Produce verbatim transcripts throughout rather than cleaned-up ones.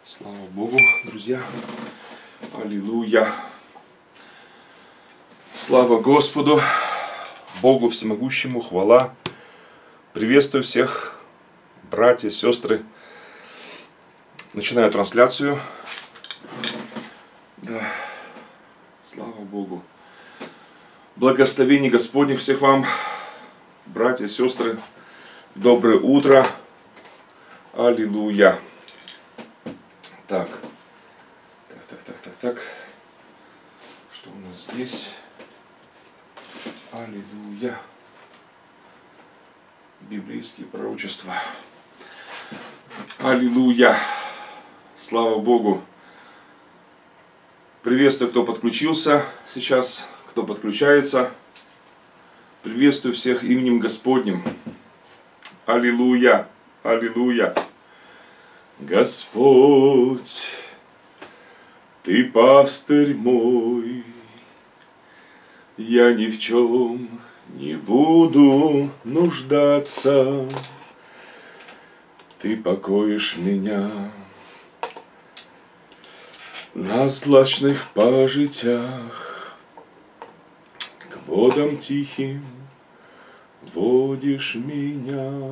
Слава Богу, друзья. Аллилуйя. Слава Господу, Богу Всемогущему, хвала. Приветствую всех, братья, сестры. Начинаю трансляцию. Да. Слава Богу. Благословение Господне всех вам, братья, сестры. Доброе утро. Аллилуйя. Так. Так, так, так, так, так. Что у нас здесь? Аллилуйя. Библейские пророчества. Аллилуйя. Слава Богу. Приветствую, кто подключился сейчас, кто подключается. Приветствую всех именем Господним. Аллилуйя. Аллилуйя. Господь, Ты пастырь мой, я ни в чем не буду нуждаться. Ты покоишь меня на злачных пажитях, к водам тихим водишь меня.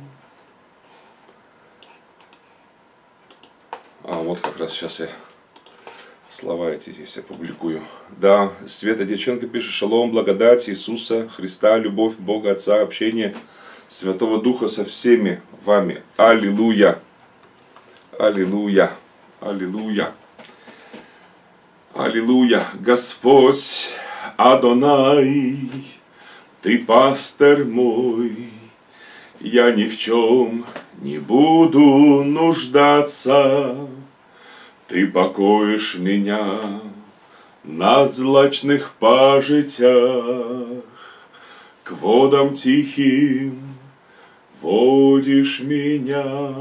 А вот как раз сейчас я слова эти здесь я публикую. Да, Света Дьяченко пишет: шалом, благодать Иисуса Христа, любовь Бога Отца, общение Святого Духа со всеми вами. Аллилуйя. Аллилуйя. Аллилуйя. Аллилуйя. Господь Адонай, Ты пастырь мой, я ни в чем не буду нуждаться. Ты покоишь меня на злачных пажитях, к водам тихим водишь меня.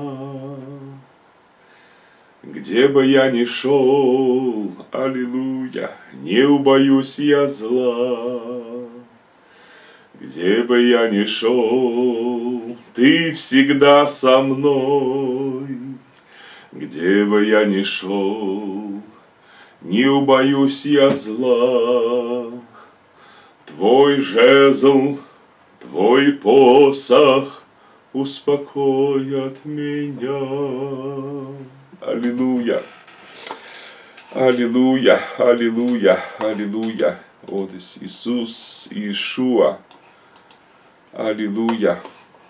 Где бы я ни шел, аллилуйя, не убоюсь я зла. Где бы я ни шел, Ты всегда со мной. Где бы я ни шел, не убоюсь я зла. Твой жезл, Твой посох успокоят меня. Аллилуйя. Аллилуйя. Аллилуйя. Аллилуйя. Вот Иисус, Иешуа. Аллилуйя.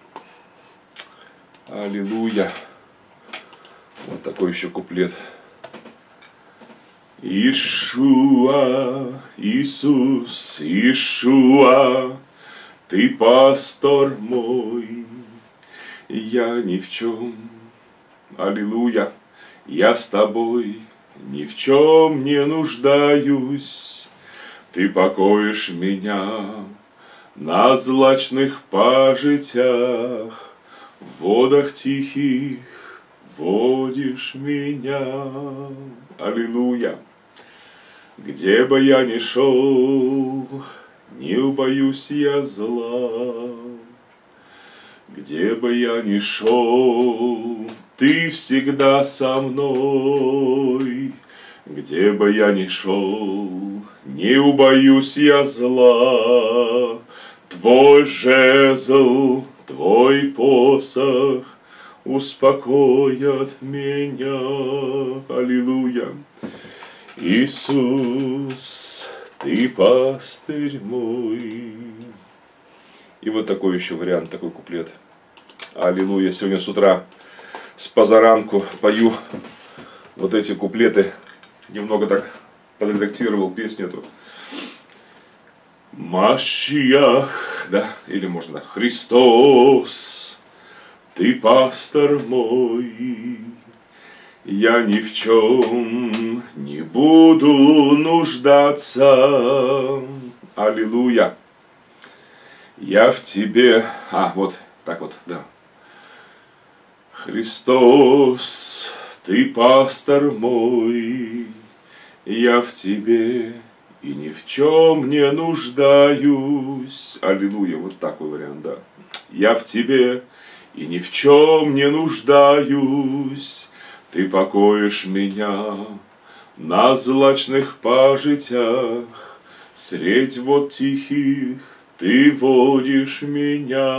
Аллилуйя. Вот такой еще куплет. Иешуа, Иисус, Иешуа, Ты пастор мой, я ни в чем, аллилуйя, я с Тобой ни в чем не нуждаюсь. Ты покоишь меня на злачных пажитях, в водах тихих водишь меня. Аллилуйя. Где бы я ни шел, не убоюсь я зла. Где бы я ни шел, Ты всегда со мной. Где бы я ни шел, не убоюсь я зла. Твой жезл, Твой посох успокоят меня. Аллилуйя. Иисус, Ты пастырь мой. И вот такой еще вариант, такой куплет. Аллилуйя. Сегодня с утра с позаранку пою вот эти куплеты. Немного так подредактировал песню эту. Машиах, да, или можно Христос, Ты пастор мой, я ни в чем не буду нуждаться. Аллилуйя. Я в Тебе, а вот так вот, да. Христос, Ты пастор мой, я в Тебе и ни в чем не нуждаюсь. Аллилуйя, вот такой вариант, да. Я в Тебе и ни в чем не нуждаюсь. Ты покоишь меня на злачных пажитях, средь вод тихих Ты водишь меня.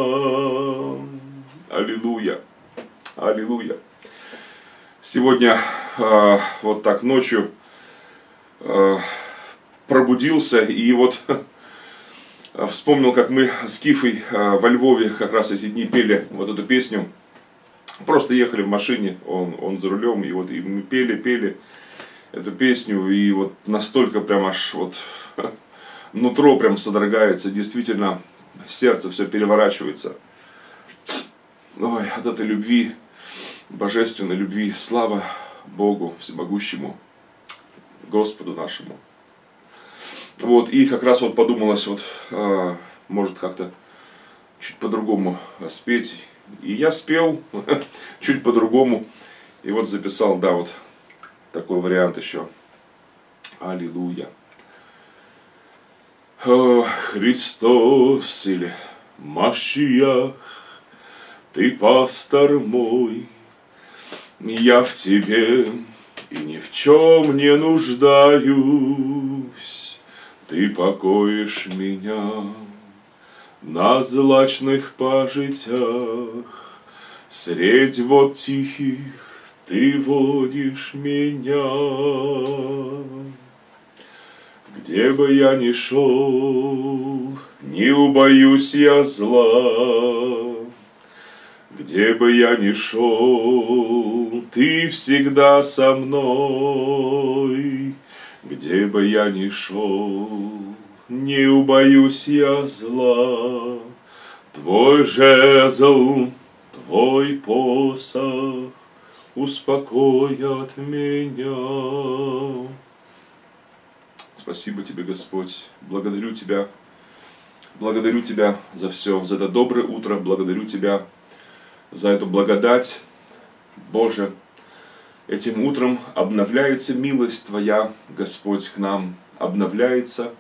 Аллилуйя, аллилуйя. Сегодня э, вот так ночью э, пробудился и вот вспомнил, как мы с Кифой э, во Львове как раз эти дни пели вот эту песню. Просто ехали в машине, он, он за рулем, и вот и мы пели, пели эту песню, и вот настолько прям аж вот нутро прям содрогается, действительно сердце все переворачивается. Ой, от этой любви, божественной любви, слава Богу Всемогущему, Господу нашему. Вот, и как раз вот подумалось, вот, а, может как-то чуть по-другому спеть. И я спел чуть по-другому. И вот записал, да, вот такой вариант еще. Аллилуйя. О, Христос или Машиах, Ты пастор мой, я в Тебе и ни в чем не нуждаюсь. Ты покоишь меня на злачных пажитях, средь вод тихих Ты водишь меня. Где бы я ни шел, не убоюсь я зла. Где бы я ни шел, Ты всегда со мной. Где бы я ни шел, не убоюсь я зла. Твой жезл, Твой посох успокоят меня. Спасибо Тебе, Господь. Благодарю Тебя. Благодарю Тебя за все, за это доброе утро. Благодарю Тебя за эту благодать. Боже, этим утром обновляется милость Твоя, Господь, к нам. Обновляется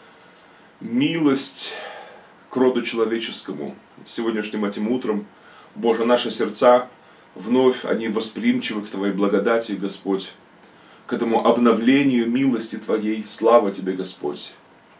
милость к роду человеческому. Сегодняшним этим утром, Боже, наши сердца вновь, они восприимчивы к Твоей благодати, Господь, к этому обновлению милости Твоей. Слава Тебе, Господь.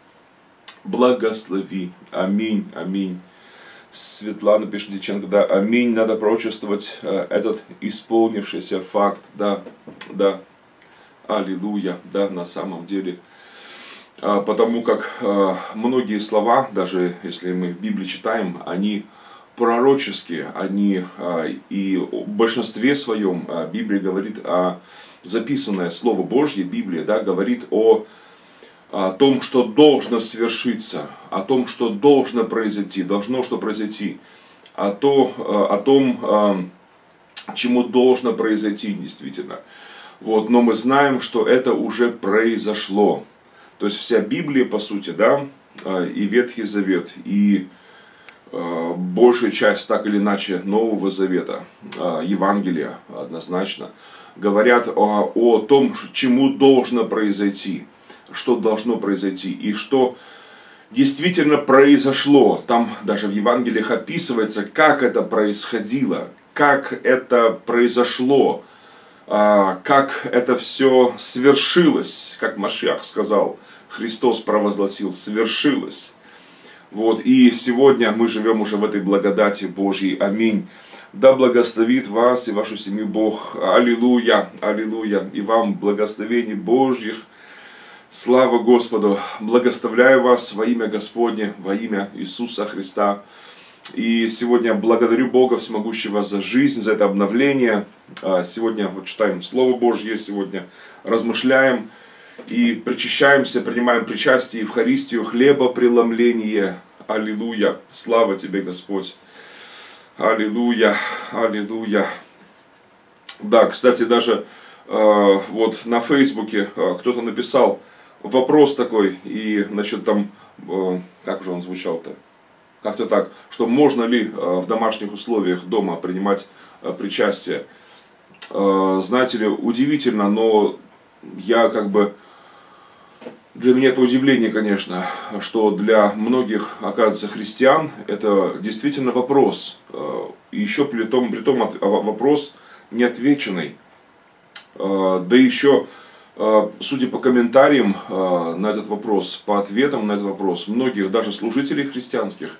Благослови. Аминь, аминь. Светлана пишет, Дьяченко, да, аминь. Надо пророчествовать э, этот исполнившийся факт. Да, да. Аллилуйя. Да, на самом деле. А, потому как э, многие слова, даже если мы в Библии читаем, они пророческие. Они э, и в большинстве своем э, Библия говорит о записанное Слово Божье, Библия, да, говорит о, о том, что должно свершиться, о том, что должно произойти, должно что произойти, о, то, о том, чему должно произойти действительно. Вот, но мы знаем, что это уже произошло. То есть вся Библия, по сути, да, и Ветхий Завет, и большая часть, так или иначе, Нового Завета, Евангелия однозначно, говорят о, о том, чему должно произойти, что должно произойти, и что действительно произошло. Там даже в Евангелиях описывается, как это происходило, как это произошло, как это все свершилось, как Машиах сказал, Христос провозгласил, свершилось. Вот, и сегодня мы живем уже в этой благодати Божьей. Аминь. Да благословит вас и вашу семью Бог. Аллилуйя, аллилуйя. И вам благословений Божьих. Слава Господу. Благословляю вас во имя Господне, во имя Иисуса Христа. И сегодня благодарю Бога Всемогущего за жизнь, за это обновление. Сегодня вот читаем Слово Божье, сегодня размышляем и причащаемся, принимаем причастие, Евхаристию, хлебопреломление. Аллилуйя. Слава Тебе, Господь. Аллилуйя, аллилуйя. Да, кстати, даже э, вот на Фейсбуке э, кто-то написал вопрос такой, и, значит, там, э, как же он звучал-то? Как-то так, что можно ли э, в домашних условиях дома принимать э, причастие. Э, знаете ли, удивительно, но я как бы... Для меня это удивление, конечно, что для многих, оказывается, христиан это действительно вопрос. И еще при том, при том вопрос неотвеченной. Да еще, судя по комментариям на этот вопрос, по ответам на этот вопрос, многих даже служителей христианских,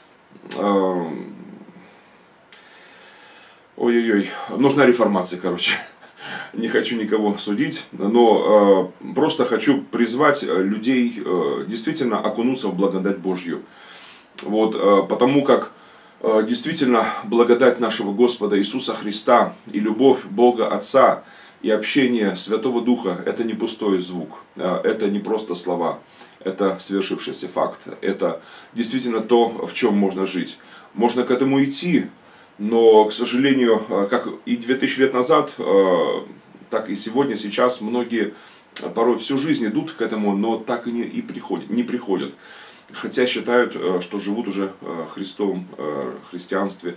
ой-ой-ой, нужна реформация, короче. Не хочу никого судить, но э, просто хочу призвать людей э, действительно окунуться в благодать Божью. Вот, э, потому как э, действительно благодать нашего Господа Иисуса Христа и любовь Бога Отца и общение Святого Духа – это не пустой звук, э, это не просто слова, это свершившийся факт, это действительно то, в чем можно жить. Можно к этому идти. Но, к сожалению, как и две тысячи лет назад, так и сегодня, сейчас многие порой всю жизнь идут к этому, но так и не, и приходят, не приходят. Хотя считают, что живут уже в Христовом христианстве.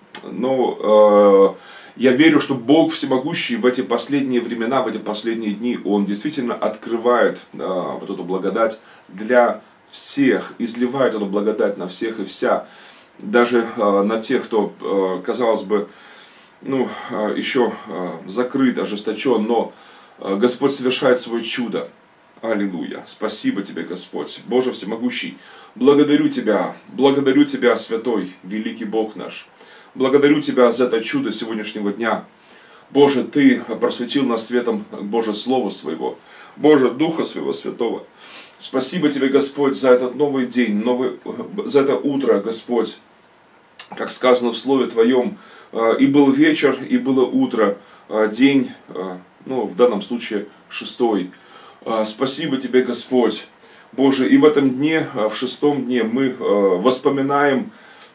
Но я верю, что Бог Всемогущий в эти последние времена, в эти последние дни, Он действительно открывает вот эту благодать для всех, изливает эту благодать на всех и вся. Даже э, на тех, кто, э, казалось бы, ну, э, еще э, закрыт, ожесточен, но э, Господь совершает свое чудо. Аллилуйя. Спасибо Тебе, Господь, Боже Всемогущий. Благодарю Тебя, благодарю Тебя, Святой, великий Бог наш. Благодарю Тебя за это чудо сегодняшнего дня. Боже, Ты просветил нас светом, Боже, Слова Своего, Боже, Духа Своего Святого. Спасибо Тебе, Господь, за этот новый день, новый, за это утро, Господь. Как сказано в Слове Твоем, и был вечер, и было утро, день, ну, в данном случае, шестой. Спасибо Тебе, Господь. Боже, и в этом дне, в шестом дне, мы воспоминаем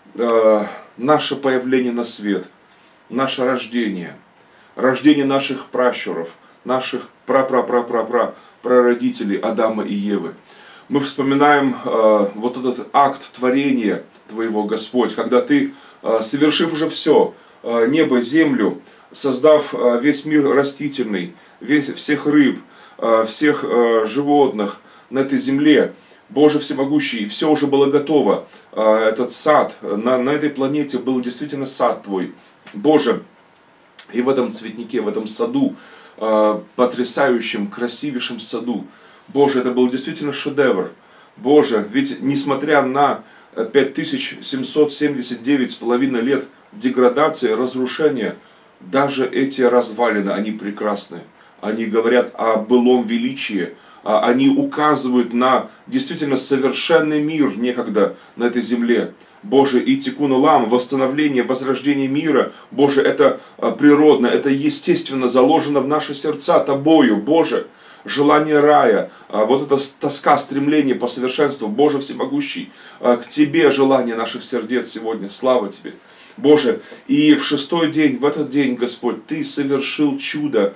наше появление на свет, наше рождение, рождение наших пращуров, наших пра-пра-пра-пра-пра, прародителей Адама и Евы. Мы вспоминаем э, вот этот акт творения Твоего, Господь, когда Ты, э, совершив уже все, э, небо, землю, создав э, весь мир растительный, весь, всех рыб, э, всех э, животных на этой земле, Боже Всемогущий, все уже было готово. Э, этот сад, на, на этой планете был действительно сад Твой. Боже, и в этом цветнике, в этом саду, потрясающем, красивейшем саду. Боже, это был действительно шедевр. Боже, ведь несмотря на пять тысяч семьсот семьдесят девять с половиной лет деградации, разрушения, даже эти развалины, они прекрасны. Они говорят о былом величии, они указывают на действительно совершенный мир некогда на этой земле. Боже, и тикун улам, восстановление, возрождение мира, Боже, это природно, это естественно заложено в наши сердца Тобою, Боже, желание рая, вот эта тоска, стремление по совершенству, Боже Всемогущий, к Тебе желание наших сердец сегодня, слава Тебе, Боже, и в шестой день, в этот день, Господь, Ты совершил чудо,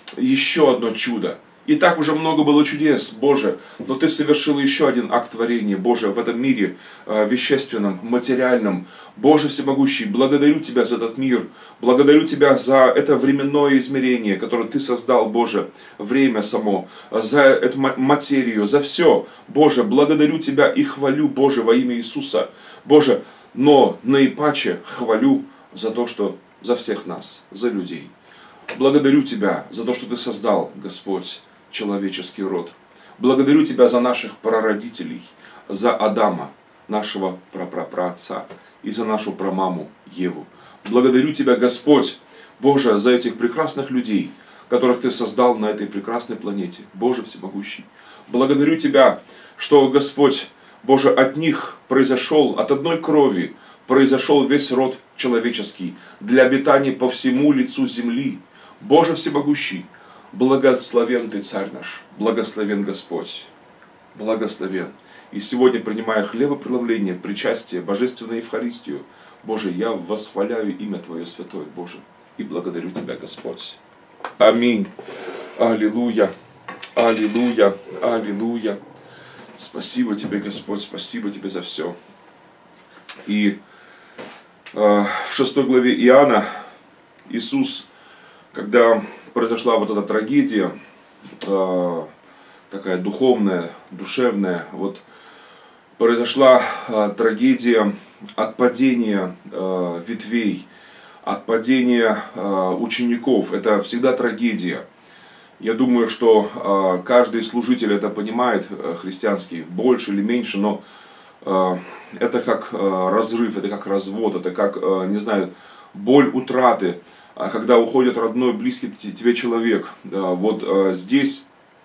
еще одно чудо. И так уже много было чудес, Боже, но Ты совершил еще один акт творения, Боже, в этом мире э, вещественном, материальном. Боже Всемогущий, благодарю Тебя за этот мир, благодарю Тебя за это временное измерение, которое Ты создал, Боже, время само, за эту материю, за все. Боже, благодарю Тебя и хвалю, Боже, во имя Иисуса. Боже, но наипаче хвалю за то, что за всех нас, за людей. Благодарю Тебя за то, что Ты создал, Господь, человеческий род. Благодарю Тебя за наших прародителей, за Адама, нашего прапрапраотца, и за нашу прамаму Еву. Благодарю Тебя, Господь, Боже, за этих прекрасных людей, которых Ты создал на этой прекрасной планете, Боже Всемогущий. Благодарю Тебя, что, Господь, Боже, от них произошел, от одной крови произошел весь род человеческий для обитания по всему лицу земли. Боже Всемогущий, благословен Ты, Царь наш, благословен Господь, благословен. И сегодня, принимая хлебопреломление, причастие, божественную Евхаристию, Боже, я восхваляю имя Твое святое, Боже, и благодарю Тебя, Господь. Аминь. Аллилуйя. Аллилуйя. Аллилуйя. Спасибо Тебе, Господь, спасибо Тебе за все. И э, в шестой главе Иоанна Иисус, когда произошла вот эта трагедия, э, такая духовная, душевная, вот произошла э, трагедия отпадения э, ветвей, отпадение учеников – это всегда трагедия. Я думаю, что каждый служитель это понимает, христианский, больше или меньше, но это как разрыв, это как развод, это как, не знаю, боль утраты, когда уходит родной, близкий тебе человек. Вот здесь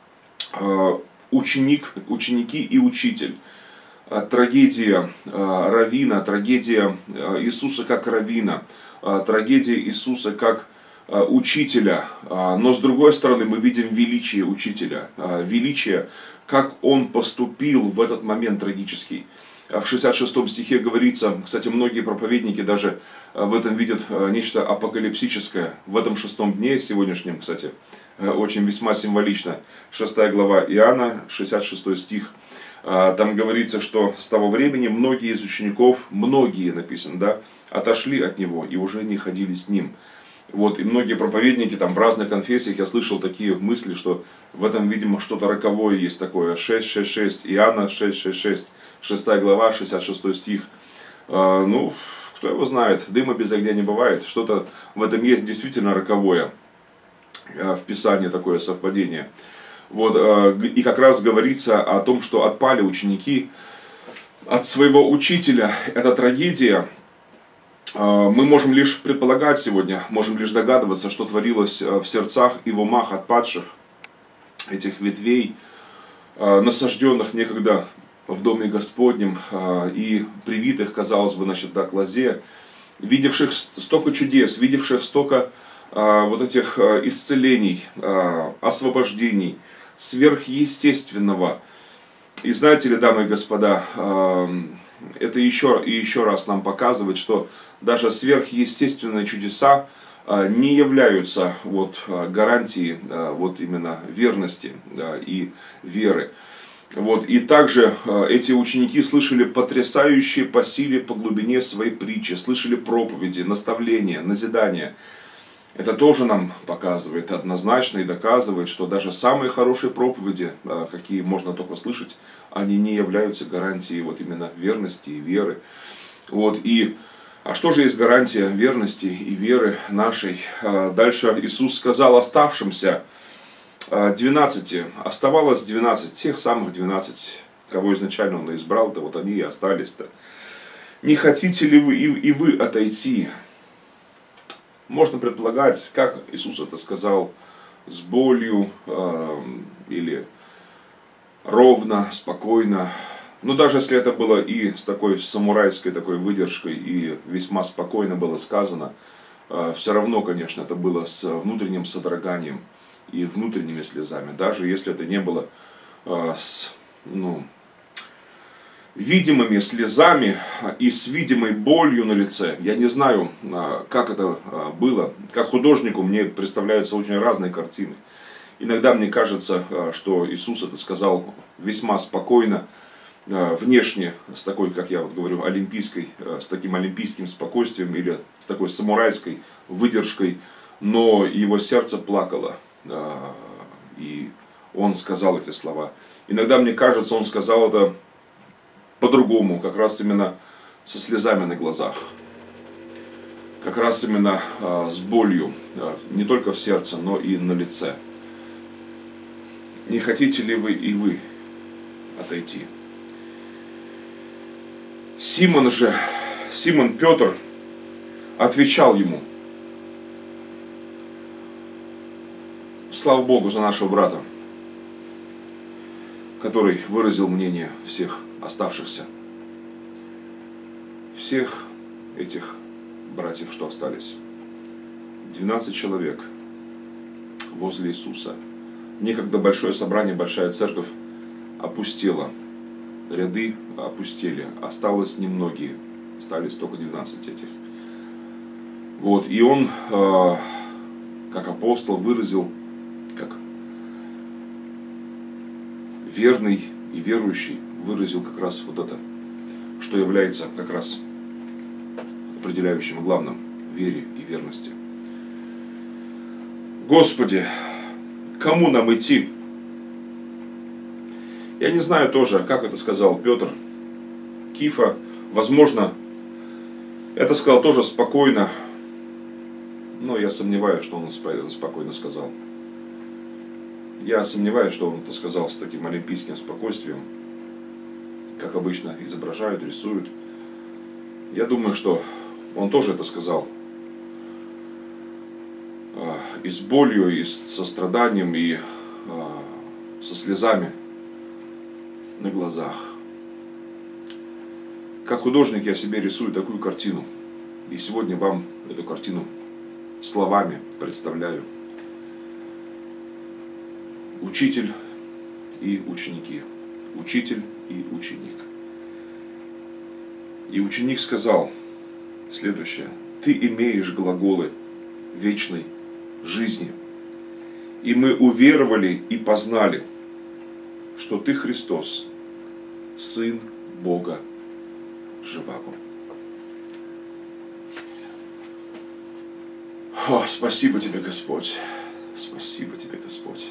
ученик, ученики и учитель. Трагедия раввина, трагедия Иисуса как раввина, трагедия Иисуса как учителя. Но с другой стороны мы видим величие учителя, величие, как он поступил в этот момент трагический. В шестьдесят шестом стихе говорится, кстати, многие проповедники даже в этом видят нечто апокалипсическое. В этом шестом дне, сегодняшнем, кстати, очень весьма символично. Шестая глава Иоанна, шестьдесят шестой стих. Там говорится, что с того времени многие из учеников, многие написано, да, отошли от него и уже не ходили с ним. Вот, и многие проповедники там в разных конфессиях, я слышал такие мысли, что в этом, видимо, что-то роковое есть такое. шесть шесть шесть, Иоанна шесть шесть шесть, шестая глава, шестьдесят шестой стих. А, ну, кто его знает, дыма без огня не бывает. Что-то в этом есть действительно роковое. В Писании такое совпадение. Вот, и как раз говорится о том, что отпали ученики от своего учителя. Это трагедия. Мы можем лишь предполагать сегодня, можем лишь догадываться, что творилось в сердцах и в умах отпадших этих ветвей, насажденных некогда в Доме Господнем и привитых, казалось бы, значит, да, к лозе, видевших столько чудес, видевших столько вот этих исцелений, освобождений, сверхъестественного. И знаете ли, дамы и господа, это еще и еще раз нам показывает, что даже сверхъестественные чудеса не являются вот гарантией вот именно верности и веры. Вот. И также эти ученики слышали потрясающие по силе, по глубине своей притчи, слышали проповеди, наставления, назидания. Это тоже нам показывает однозначно и доказывает, что даже самые хорошие проповеди, какие можно только слышать, они не являются гарантией вот именно верности и веры. Вот. И, а что же есть гарантия верности и веры нашей? Дальше Иисус сказал оставшимся двенадцати, оставалось двенадцать, тех самых двенадцать, кого изначально Он избрал, то вот они и остались-то. Не хотите ли вы и, и вы отойти? Можно предполагать, как Иисус это сказал, с болью э, или ровно, спокойно. Но даже если это было и с такой самурайской такой выдержкой, и весьма спокойно было сказано, э, все равно, конечно, это было с внутренним содроганием и внутренними слезами. Даже если это не было э, с, ну, видимыми слезами и с видимой болью на лице. Я не знаю, как это было. Как художнику мне представляются очень разные картины. Иногда мне кажется, что Иисус это сказал весьма спокойно, внешне, с такой, как я вот говорю, олимпийской, с таким олимпийским спокойствием или с такой самурайской выдержкой, но его сердце плакало, и он сказал эти слова. Иногда мне кажется, он сказал это по-другому, как раз именно со слезами на глазах, как раз именно а, с болью, а, не только в сердце, но и на лице. Не хотите ли вы и вы отойти? Симон же, Симон Петр отвечал ему: слава Богу за нашего брата, который выразил мнение всех оставшихся, всех этих братьев, что остались. двенадцать человек возле Иисуса. Некогда большое собрание, большая церковь опустела. Ряды опустели. Осталось немногие. Остались только двенадцать этих. Вот. И он, как апостол, выразил, как верный и верующий, выразил как раз вот это, что является как раз определяющим и главным в вере и верности. Господи, кому нам идти? Я не знаю тоже, как это сказал Петр, Кифа. Возможно, это сказал тоже спокойно, Но я сомневаюсь, что он это спокойно сказал. Я сомневаюсь, что он это сказал с таким олимпийским спокойствием, как обычно изображают, рисуют. Я думаю, что он тоже это сказал и с болью, и с состраданием, и со слезами на глазах. Как художник я себе рисую такую картину. И сегодня вам эту картину словами представляю. Учитель и ученики. Учитель и ученик. И ученик сказал следующее. Ты имеешь глаголы вечной жизни. И мы уверовали и познали, что ты Христос, Сын Бога живаго. О, спасибо тебе, Господь. Спасибо тебе, Господь.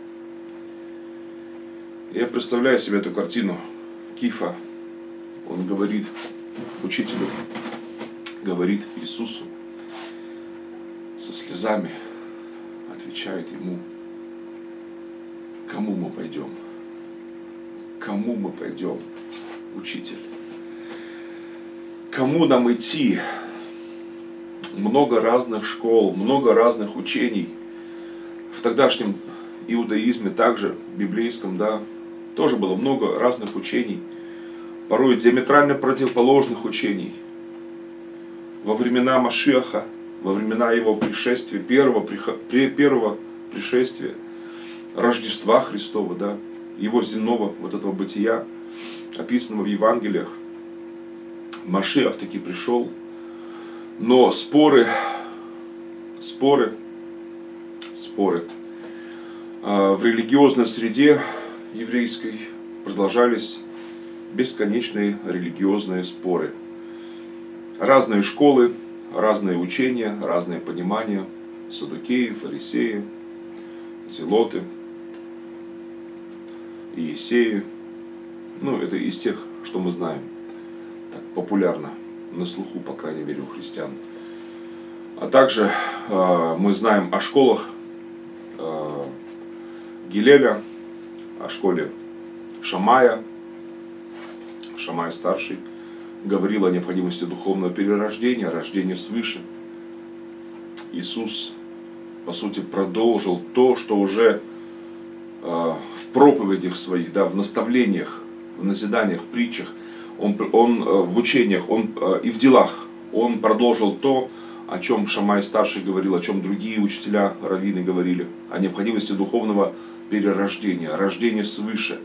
Я представляю себе эту картину. Кифа, он говорит учителю, говорит Иисусу, со слезами отвечает ему, кому мы пойдем? Кому мы пойдем, учитель? Кому нам идти? Много разных школ, много разных учений. В тогдашнем иудаизме, также библейском, да, тоже было много разных учений, порой диаметрально противоположных учений. Во времена Машиаха, во времена его пришествия, первого, первого пришествия, Рождества Христова, да, его земного вот этого бытия, описанного в Евангелиях, Машиах таки пришел, но споры, споры, споры в религиозной среде еврейской продолжались, бесконечные религиозные споры. Разные школы, разные учения, разные понимания, саддукеи, фарисеи, зелоты, иесеи. Ну, это из тех, что мы знаем, так популярно, на слуху, по крайней мере, у христиан. А также э, мы знаем о школах э, Гилеля, о школе Шамая. Шамай старший говорил о необходимости духовного перерождения, рождения свыше. Иисус, по сути, продолжил то, что уже э, в проповедях своих, да, в наставлениях, в назиданиях, в притчах, он, он э, в учениях, он э, и в делах, он продолжил то, о чем Шамай старший говорил, о чем другие учителя, раввины говорили, о необходимости духовного перерождения, рождения свыше.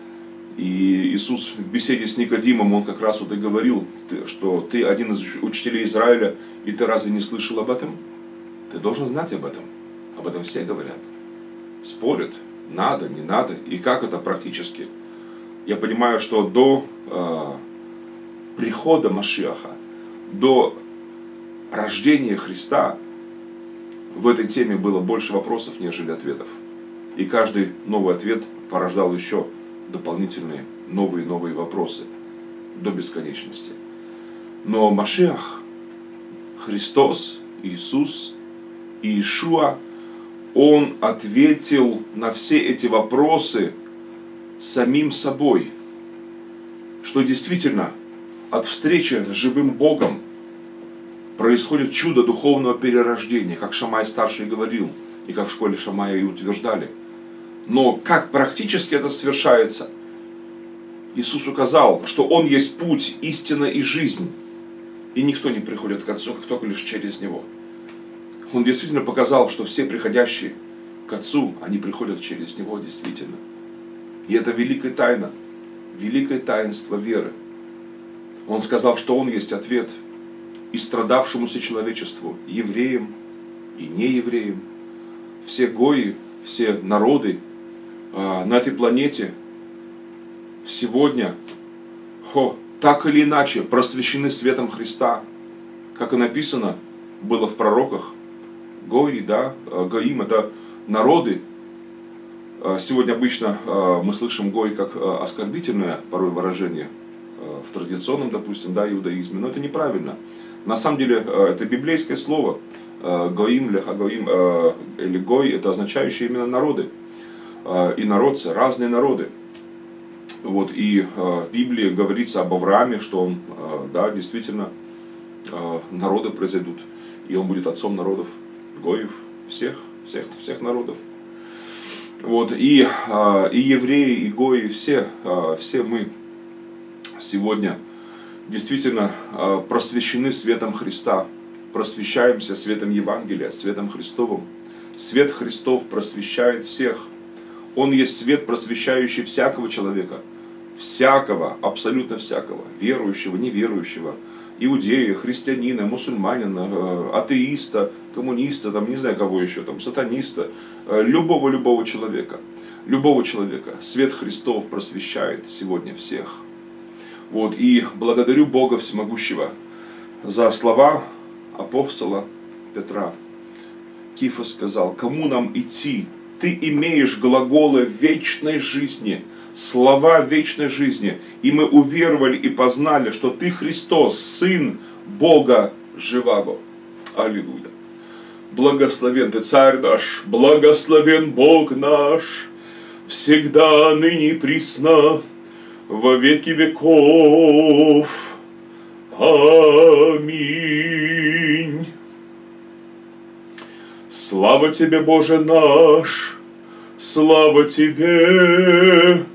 И Иисус в беседе с Никодимом, он как раз вот и говорил, что ты один из учителей Израиля, и ты разве не слышал об этом? Ты должен знать об этом. Об этом все говорят. Спорят, надо, не надо, и как это практически. Я понимаю, что до э, прихода Машиаха, до рождения Христа, в этой теме было больше вопросов, нежели ответов. И каждый новый ответ порождал еще дополнительные новые и новые вопросы до бесконечности. Но Машиах, Христос, Иисус, Иешуа, Он ответил на все эти вопросы самим собой, что действительно от встречи с живым Богом происходит чудо духовного перерождения, как Шамай старший говорил, и как в школе Шамая и утверждали. Но как практически это совершается? Иисус указал, что Он есть путь, истина и жизнь. И никто не приходит к Отцу, как только лишь через Него. Он действительно показал, что все приходящие к Отцу, они приходят через Него действительно. И это великая тайна, великое таинство веры. Он сказал, что Он есть ответ и страдавшемуся человечеству, евреям и неевреям. Все гои, все народы э, на этой планете сегодня хо, так или иначе просвещены светом Христа. Как и написано было в пророках, гои, да, гоим — это народы. Сегодня обычно э, мы слышим гой как э, оскорбительное порой выражение э, в традиционном, допустим, да, иудаизме, но это неправильно. На самом деле э, это библейское слово. Гоим, лехагоим, или гой, это означающие именно народы, и народцы, разные народы. Вот, и в Библии говорится об Аврааме, что он, да, действительно, народы произойдут, и он будет отцом народов, гоев, всех, всех, всех народов. Вот, и, и евреи, и гои, все, все мы сегодня действительно просвещены светом Христа, просвещаемся светом Евангелия, светом Христовым. Свет Христов просвещает всех. Он есть свет, просвещающий всякого человека, всякого, абсолютно всякого, верующего, неверующего, иудея, христианина, мусульманина, атеиста, коммуниста, там, не знаю кого еще, там, сатаниста, любого-любого человека, любого человека. Свет Христов просвещает сегодня всех. Вот, и благодарю Бога Всемогущего за слова апостола Петра. Кифа сказал: кому нам идти? Ты имеешь глаголы вечной жизни, слова вечной жизни, и мы уверовали и познали, что Ты Христос, Сын Бога живаго. Аллилуйя. Благословен Ты, Царь наш, благословен Бог наш, всегда, ныне и присно, во веки веков. Аминь. Слава Тебе, Боже наш, слава Тебе,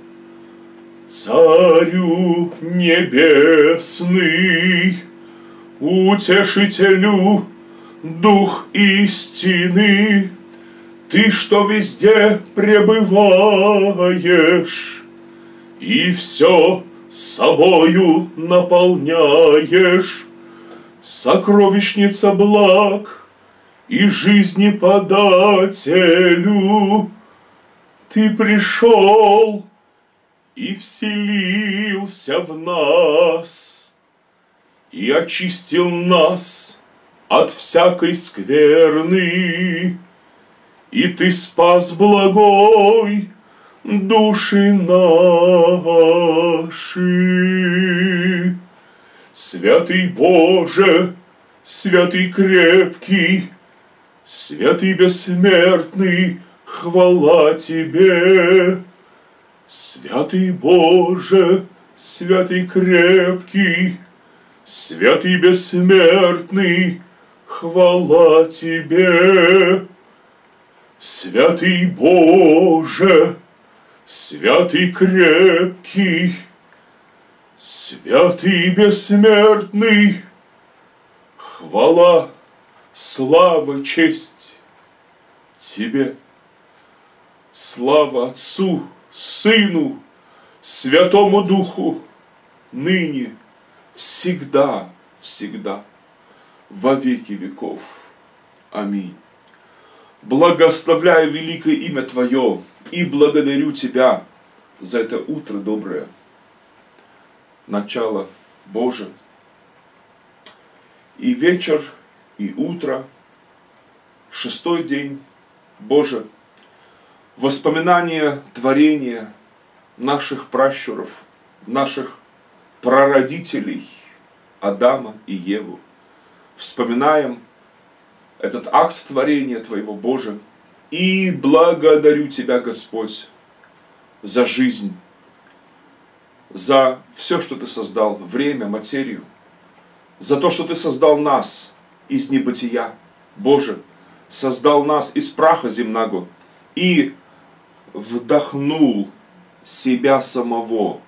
Царю небесный, Утешителю, Дух истины, Ты, что везде пребываешь, и все собою наполняешь, сокровищница благ и жизни подателю, Ты пришел и вселился в нас, и очистил нас от всякой скверны, и Ты спас благой души наши. Святый Боже, святый крепкий, святый бессмертный, хвала Тебе. Святый Боже, святый крепкий, святый бессмертный, хвала Тебе. Святый Боже, святый крепкий, святый бессмертный, хвала, слава, честь Тебе. Слава Отцу, Сыну, Святому Духу, ныне, всегда, всегда, во веки веков. Аминь. Благословляю великое имя Твое и благодарю Тебя за это утро доброе, начало Божие. И вечер, и утро, шестой день Божий, воспоминание творения наших пращуров, наших прародителей Адама и Еву. Вспоминаем этот акт творения Твоего, Боже, и благодарю Тебя, Господь, за жизнь, за все, что Ты создал, время, материю, за то, что Ты создал нас из небытия, Боже, создал нас из праха земного и вдохнул себя самого.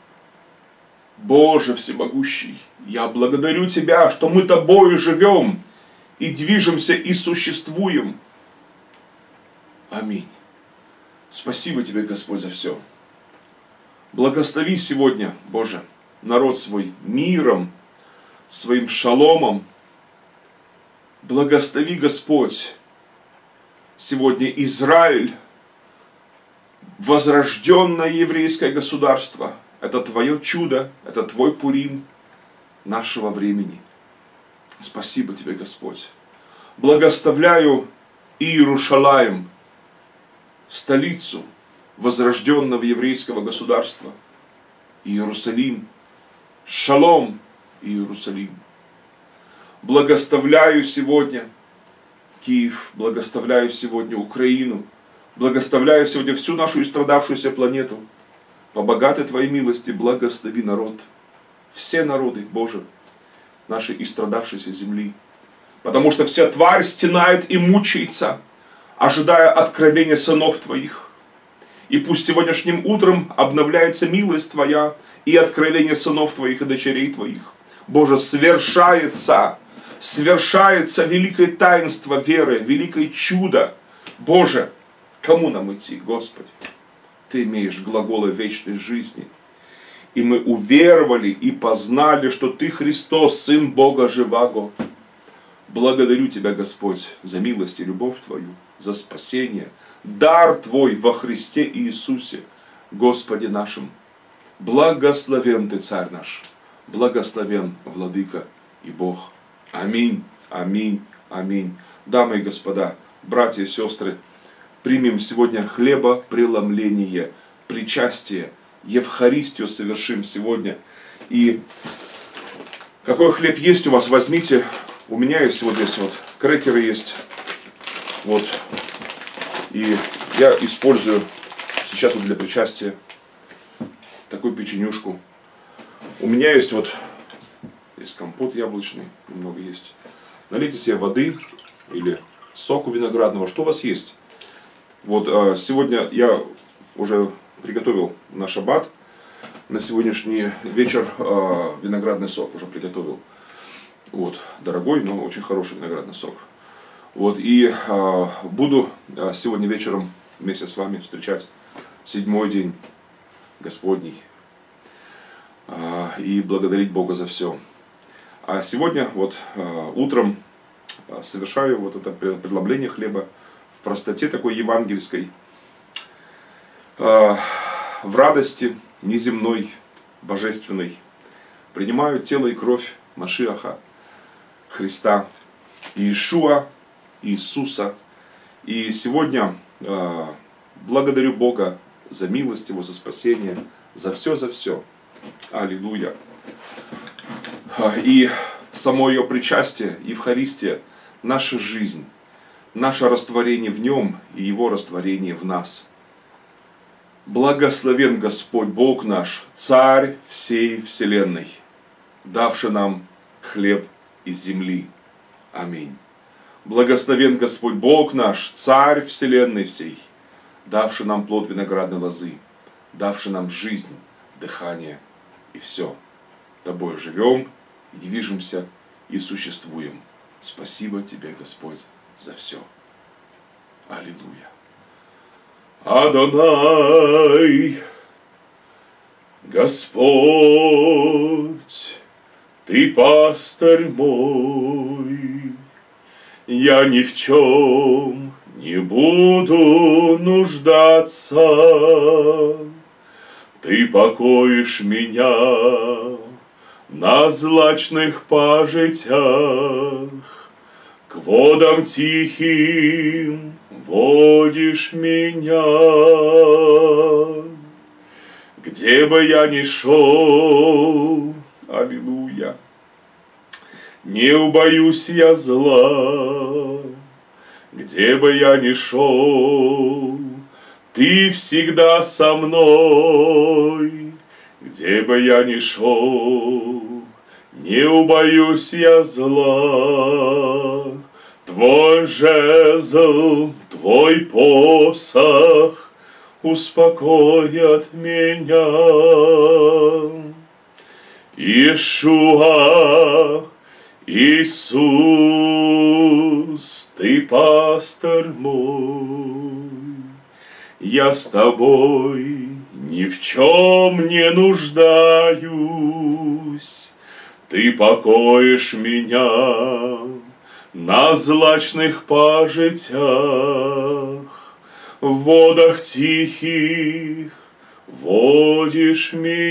Боже всемогущий, я благодарю Тебя, что мы Тобою живем и движемся и существуем. Аминь. Спасибо Тебе, Господь, за все. Благослови сегодня, Боже, народ свой миром, своим шаломом. Благослови, Господь, сегодня Израиль, возрожденное еврейское государство. Это Твое чудо, это Твой Пурим нашего времени. Спасибо Тебе, Господь. Благословляю Иерушалаим, столицу возрожденного еврейского государства. Иерусалим. Шалом, Иерусалим. Благословляю сегодня Киев, благословляю сегодня Украину, благословляю сегодня всю нашу истрадавшуюся планету. По богатой Твоей милости благослови народ, все народы, Боже, нашей истрадавшейся земли. Потому что вся тварь стенает и мучается, ожидая откровения сынов Твоих. И пусть сегодняшним утром обновляется милость Твоя и откровение сынов Твоих и дочерей Твоих. Боже, свершается, свершается великое таинство веры, великое чудо. Боже, кому нам идти, Господи? Ты имеешь глаголы вечной жизни. И мы уверовали и познали, что Ты Христос, Сын Бога Живаго. Благодарю Тебя, Господь, за милость и любовь Твою, за спасение, дар Твой во Христе Иисусе, Господе нашим. Благословен Ты, Царь наш, благословен Владыка и Бог. Аминь, аминь, аминь. Дамы и господа, братья и сестры, примем сегодня хлебопреломление, причастие, Евхаристию совершим сегодня. И какой хлеб есть у вас, возьмите. У меня есть вот здесь вот крекеры есть. Вот. И я использую сейчас вот для причастия такую печенюшку. У меня есть вот есть компот яблочный, немного есть. Налейте себе воды или соку виноградного, что у вас есть. Вот сегодня я уже приготовил на шаббат, на сегодняшний вечер виноградный сок уже приготовил. Вот, дорогой, но очень хороший виноградный сок. Вот, и а, буду а, сегодня вечером вместе с вами встречать седьмой день Господний. А, и благодарить Бога за все. А сегодня, вот, а, утром а, совершаю вот это преломление хлеба в простоте такой евангельской, а, в радости неземной, божественной. Принимаю тело и кровь Машиаха, Христа, Иешуа, Иисуса. И сегодня э, благодарю Бога за милость Его, за спасение, за все, за все. Аллилуйя. И само ее причастие, Евхаристия, наша жизнь, наше растворение в Нем и Его растворение в нас. Благословен Господь Бог наш, Царь всей вселенной, давший нам хлеб из земли. Аминь. Благословен Господь Бог наш, Царь вселенной всей, давший нам плод виноградной лозы, давший нам жизнь, дыхание и все. Тобой живем, и движемся, и существуем. Спасибо Тебе, Господь, за все. Аллилуйя. Адонай, Господь, Ты пастырь мой, я ни в чем не буду нуждаться. Ты покоишь меня на злачных пажитях, к водам тихим водишь меня. Где бы я ни шел, аллилуйя, не убоюсь я зла. Где бы я ни шел, Ты всегда со мной. Где бы я ни шел, не убоюсь я зла. Твой жезл, Твой посох успокоят меня. Иешуа, Иисус, Ты пастырь мой, я с Тобой ни в чем не нуждаюсь. Ты покоишь меня на злачных пажитях, в водах тихих водишь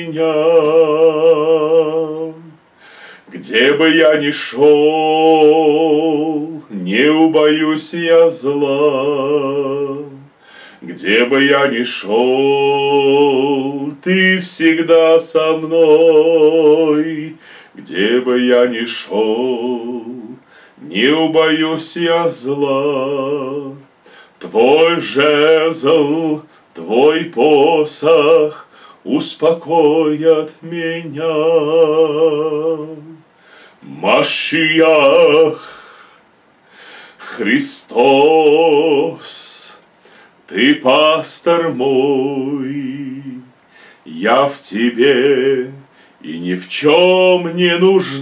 меня. Где бы я ни шел, не убоюсь я зла. Где бы я ни шел, Ты всегда со мной. Где бы я ни шел, не убоюсь я зла. Твой жезл, твой посох успокоят меня. Машиах, Христос, Ты пастор мой, я в Тебе и ни в чем не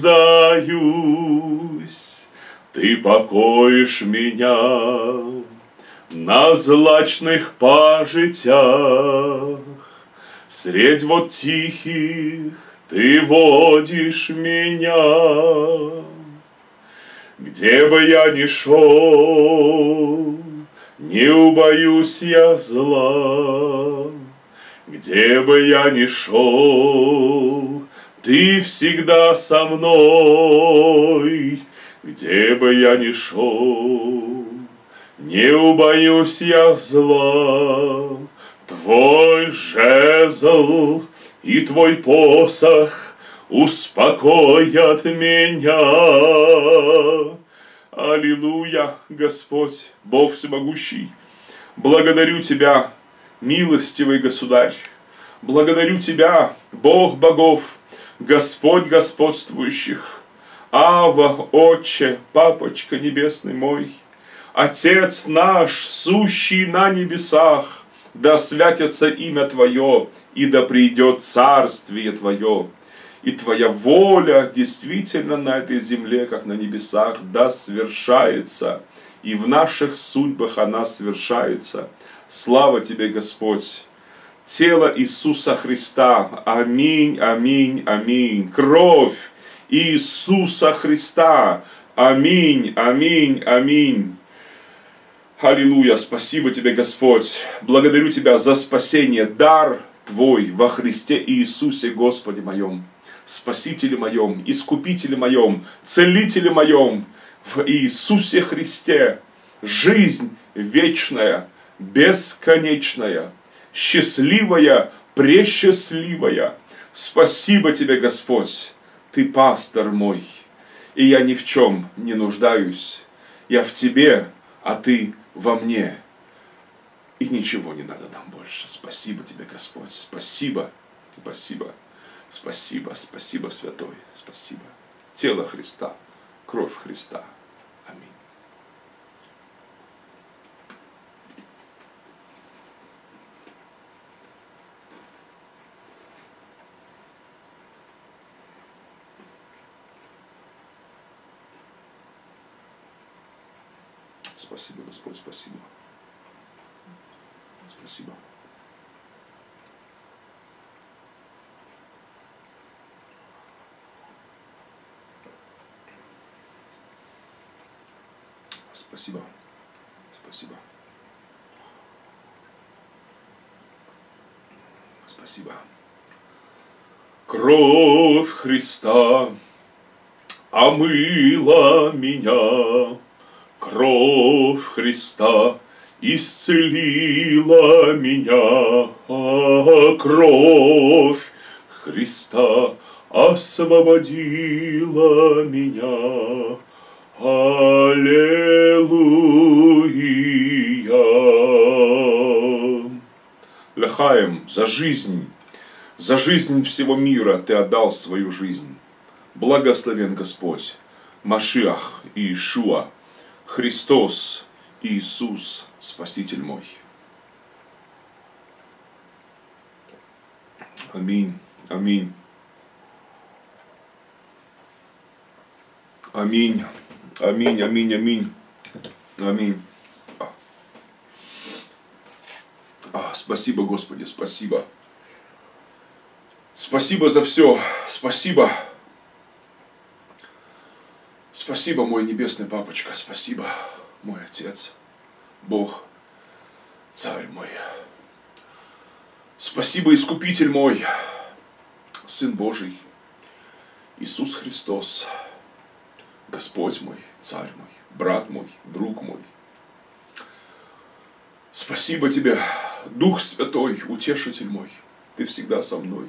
нуждаюсь. Ты покоишь меня на злачных пажитях, средь вод тихих Ты водишь меня. Где бы я ни шел, не убоюсь я зла. Где бы я ни шел, Ты всегда со мной. Где бы я ни шел, не убоюсь я зла. Твой жезл и Твой посох успокоят меня. Аллилуйя, Господь, Бог всемогущий, благодарю Тебя, милостивый Государь, благодарю Тебя, Бог богов, Господь господствующих, Ава, Отче, Папочка небесный мой, Отец наш, сущий на небесах, да святится имя Твое, и да придет царствие Твое, и Твоя воля действительно на этой земле, как на небесах, да свершается, и в наших судьбах она свершается. Слава Тебе, Господь! Тело Иисуса Христа, аминь, аминь, аминь. Кровь Иисуса Христа, аминь, аминь, аминь. Аллилуйя, спасибо Тебе, Господь. Благодарю Тебя за спасение, дар Твой во Христе Иисусе, Господе моем, Спасителе моем, Искупителе моем, Целителе моем, в Иисусе Христе. Жизнь вечная, бесконечная, счастливая, пресчастливая. Спасибо Тебе, Господь. Ты пастор мой, и я ни в чем не нуждаюсь. Я в Тебе, а Ты во мне. И ничего не надо нам больше. Спасибо Тебе, Господь. Спасибо. Спасибо. Спасибо. Спасибо, Святой. Спасибо. Тело Христа. Кровь Христа. Аминь. Спасибо, Господь, спасибо. Спасибо. Спасибо. Спасибо. Спасибо. Кровь Христа омыла меня. Кровь Христа исцелила меня, а кровь Христа освободила меня. Аллилуйя. Лехаем, за жизнь, за жизнь всего мира Ты отдал свою жизнь. Благословен Господь, Машиах Иешуа, Христос, Иисус, Спаситель мой. Аминь, аминь. Аминь, аминь, аминь, аминь, аминь. А, спасибо, Господи, спасибо. Спасибо за все, спасибо. Спасибо, мой небесный папочка, спасибо, мой Отец, Бог, Царь мой. Спасибо, Искупитель мой, Сын Божий, Иисус Христос, Господь мой, Царь мой, брат мой, друг мой. Спасибо Тебе, Дух Святой, Утешитель мой, Ты всегда со мной,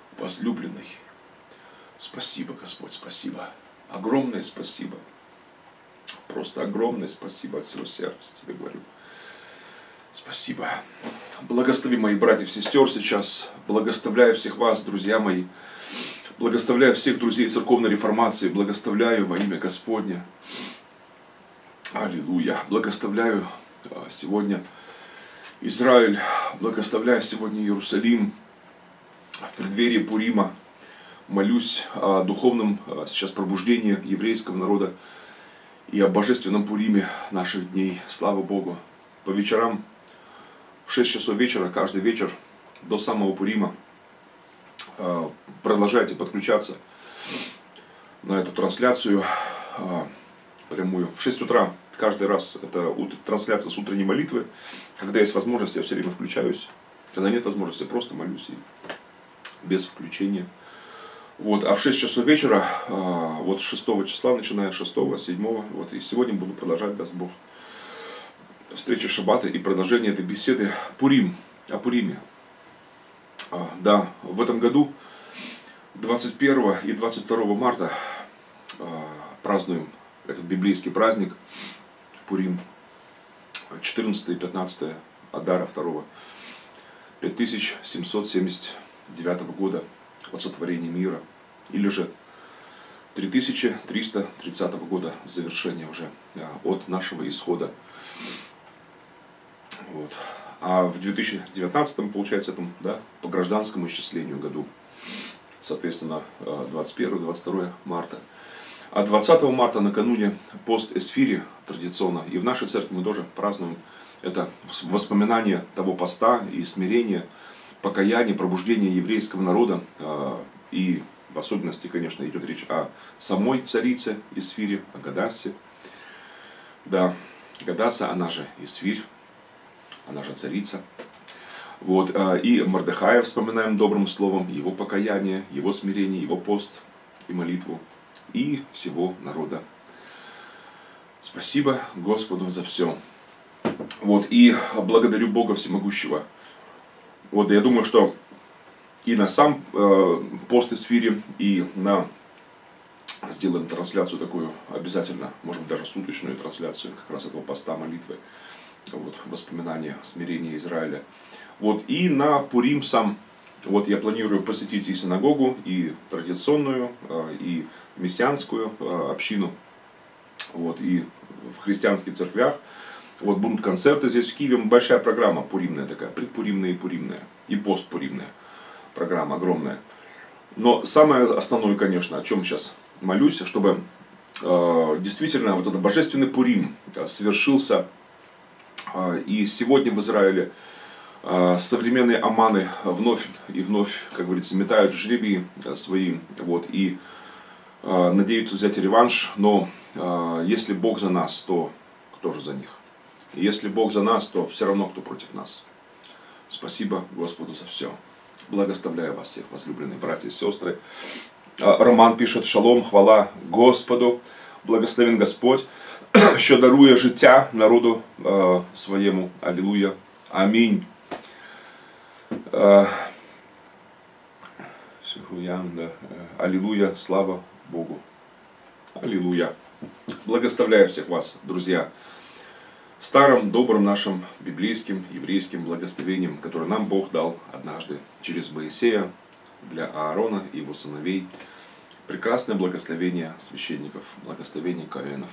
возлюбленный. Спасибо, Господь, спасибо. Огромное спасибо. Просто огромное спасибо от всего сердца тебе говорю. Спасибо. Благослови моих братьев и сестер сейчас. Благословляю всех вас, друзья мои. Благословляю всех друзей церковной реформации. Благословляю во имя Господне. Аллилуйя. Благословляю сегодня Израиль. Благословляю сегодня Иерусалим. В преддверии Пурима молюсь о духовном сейчас пробуждении еврейского народа и о божественном Пуриме наших дней. Слава Богу. По вечерам в шесть часов вечера, каждый вечер до самого Пурима продолжайте подключаться на эту трансляцию прямую. В шесть утра каждый раз это трансляция с утренней молитвы. Когда есть возможность, я все время включаюсь. Когда нет возможности, просто молюсь и без включения. Вот. А в шесть часов вечера, вот шестого числа, начиная с шестого, седьмого, вот, и сегодня буду продолжать, даст Бог, встреча Шаббата и продолжение этой беседы Пурим, о Пуриме. Да, в этом году двадцать первого и двадцать второго марта празднуем этот библейский праздник Пурим, четырнадцатое и пятнадцатое Адара второго, пять тысяч семьсот семьдесят девятого года от сотворения мира, или же три тысячи триста тридцатого года завершения уже от нашего исхода. Вот. А в две тысячи девятнадцатом, получается, этом, да, по гражданскому исчислению году, соответственно, двадцать первое — двадцать второе марта. А двадцатого марта, накануне пост Эсфири традиционно, и в нашей церкви мы тоже празднуем это воспоминание того поста и смирения, покаяние, пробуждение еврейского народа. И в особенности, конечно, идет речь о самой царице Эсфире, о Гадасе. Да, Гадаса, она же Эсфирь, она же царица. Вот. И Мордехая вспоминаем добрым словом, его покаяние, его смирение, его пост и молитву. И всего народа. Спасибо Господу за все. Вот. И благодарю Бога Всемогущего. Вот, я думаю, что и на сам э, пост Эсфири, и на сделаем трансляцию такую обязательно, может быть, даже суточную трансляцию как раз этого поста молитвы, вот, воспоминания, смирения Израиля. Вот, и на Пурим сам, вот я планирую посетить и синагогу, и традиционную, э, и мессианскую э, общину, вот, и в христианских церквях. Вот будут концерты здесь в Киеве, большая программа пуримная такая, предпуримная и пуримная, и постпуримная программа огромная. Но самое основное, конечно, о чем сейчас молюсь, чтобы э, действительно вот этот божественный Пурим совершился. Э, и сегодня в Израиле э, современные аманы вновь и вновь, как говорится, метают жребии свои, вот, и э, надеются взять реванш. Но э, если Бог за нас, то кто же за них? И если Бог за нас, то все равно кто против нас. Спасибо Господу за все. Благословляю вас всех, возлюбленные братья и сестры. Роман пишет: шалом, хвала Господу, благословен Господь, що дарує життя народу э, своєму. Аллилуйя. Аминь. Э, Аллилуйя. Слава Богу. Аллилуйя. Благословляю всех вас, друзья, старым, добрым нашим библейским, еврейским благословением, которое нам Бог дал однажды через Моисея для Аарона и его сыновей. Прекрасное благословение священников, благословение коэнов.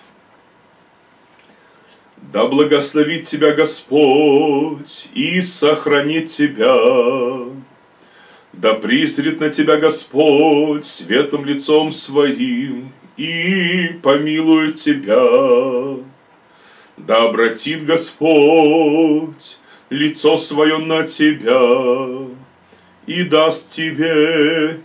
Да благословит тебя Господь и сохранит тебя. Да призрит на тебя Господь светлым лицом своим и помилует тебя. Да обратит Господь лицо свое на тебя и даст тебе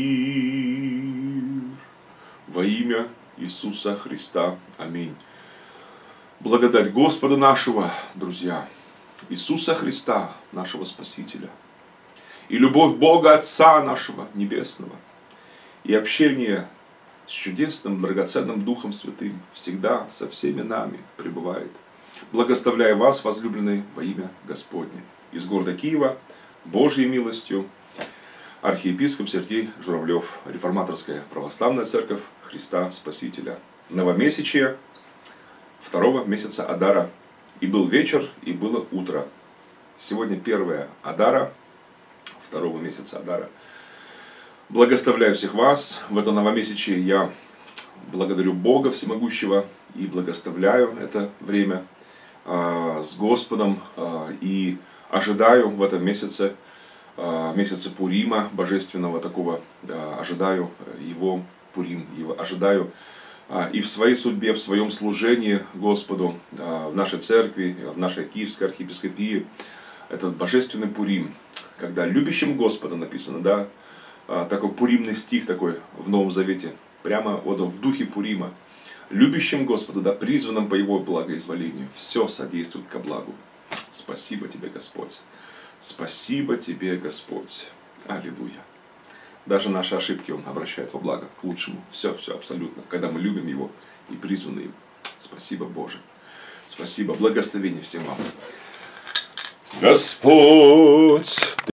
мир. Во имя Иисуса Христа. Аминь. Благодать Господа нашего, друзья, Иисуса Христа, нашего Спасителя, и любовь Бога Отца нашего Небесного, и общение с чудесным, драгоценным Духом Святым всегда со всеми нами пребывает. Благословляю вас, возлюбленные, во имя Господне. Из города Киева, Божьей милостью, архиепископ Сергей Журавлев, Реформаторская православная церковь Христа Спасителя. Новомесячье, второго месяца Адара. И был вечер, и было утро. Сегодня первое Адара, второго месяца Адара. Благословляю всех вас в это новомесячие. Я благодарю Бога Всемогущего и благословляю это время э, с Господом э, и ожидаю в этом месяце, э, месяце Пурима, божественного такого, э, ожидаю его Пурим, его ожидаю э, и в своей судьбе, в своем служении Господу, э, в нашей церкви, в нашей Киевской архиепископии, этот божественный Пурим, когда любящим Господа написано, да, э, такой пуримный стих такой в Новом Завете, прямо вот в духе Пурима. Любящим Господа, да, призванным по Его благоизволению, все содействует ко благу. Спасибо Тебе, Господь. Спасибо Тебе, Господь. Аллилуйя. Даже наши ошибки Он обращает во благо, к лучшему. Все, все, абсолютно. Когда мы любим Его и призваны им. Спасибо, Боже. Спасибо. Благословение всем вам. Господь.